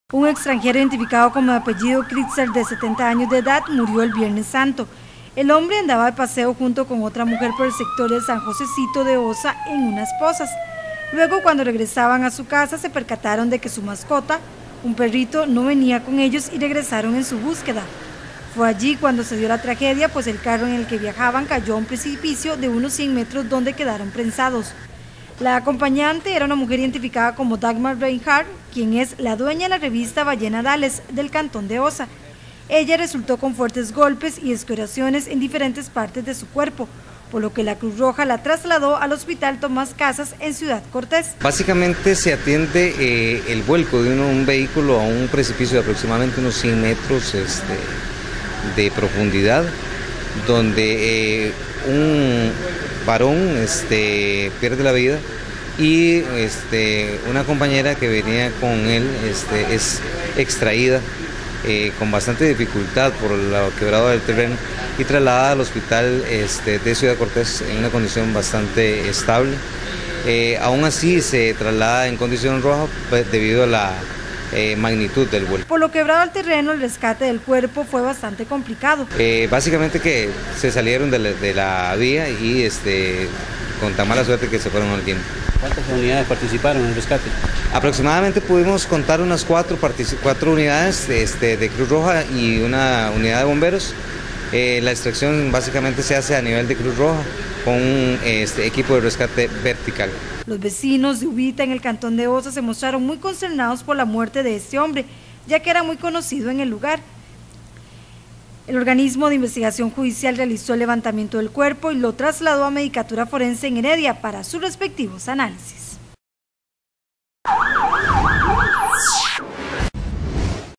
Un extranjero identificado como de apellido Kritzer, de 70 años de edad, murió el Viernes Santo. El hombre andaba de paseo junto con otra mujer por el sector de San Josecito de Osa en unas pozas. Luego, cuando regresaban a su casa, se percataron de que su mascota, un perrito, no venía con ellos y regresaron en su búsqueda. Fue allí cuando se dio la tragedia, pues el carro en el que viajaban cayó a un precipicio de unos 100 metros donde quedaron prensados. La acompañante era una mujer identificada como Dagmar Reinhardt, quien es la dueña de la revista Ballena Dales del cantón de Osa. Ella resultó con fuertes golpes y escoriaciones en diferentes partes de su cuerpo, por lo que la Cruz Roja la trasladó al Hospital Tomás Casas en Ciudad Cortés. Básicamente se atiende el vuelco de un vehículo a un precipicio de aproximadamente unos 100 metros de profundidad, donde un varón pierde la vida y una compañera que venía con él es extraída con bastante dificultad por la quebrada del terreno y trasladada al hospital de Ciudad Cortés en una condición bastante estable. Aún así se traslada en condición roja debido a la magnitud del vuelco. Por lo quebrado al terreno, el rescate del cuerpo fue bastante complicado. Básicamente que se salieron de la vía y con tan mala suerte que se fueron al viento. ¿Cuántas unidades participaron en el rescate? Aproximadamente pudimos contar unas cuatro unidades de Cruz Roja y una unidad de bomberos. La extracción básicamente se hace a nivel de Cruz Roja con un equipo de rescate vertical. Los vecinos de Ubita en el cantón de Osa se mostraron muy consternados por la muerte de este hombre, ya que era muy conocido en el lugar. El organismo de investigación judicial realizó el levantamiento del cuerpo y lo trasladó a Medicatura Forense en Heredia para sus respectivos análisis.